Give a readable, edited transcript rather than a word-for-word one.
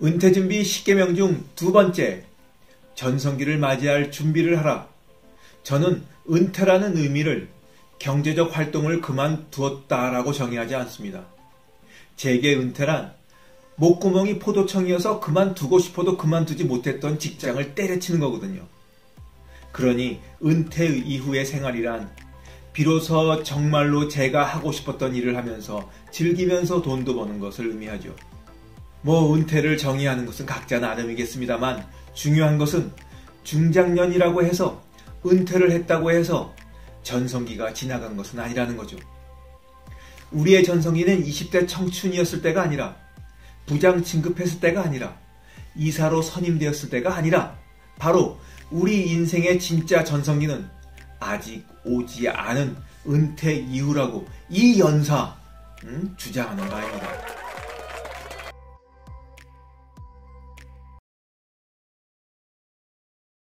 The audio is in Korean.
은퇴준비 10계명 중 두 번째, 전성기를 맞이할 준비를 하라. 저는 은퇴라는 의미를 경제적 활동을 그만두었다라고 정의하지 않습니다. 제게 은퇴란 목구멍이 포도청이어서 그만두고 싶어도 그만두지 못했던 직장을 때려치는 거거든요. 그러니 은퇴 이후의 생활이란 비로소 정말로 제가 하고 싶었던 일을 하면서 즐기면서 돈도 버는 것을 의미하죠. 은퇴를 정의하는 것은 각자 나름이겠습니다만 중요한 것은 중장년이라고 해서 은퇴를 했다고 해서 전성기가 지나간 것은 아니라는 거죠. 우리의 전성기는 20대 청춘이었을 때가 아니라 부장 진급했을 때가 아니라 이사로 선임되었을 때가 아니라 바로 우리 인생의 진짜 전성기는 아직 오지 않은 은퇴 이후라고 이 연사 주장하는 바입니다.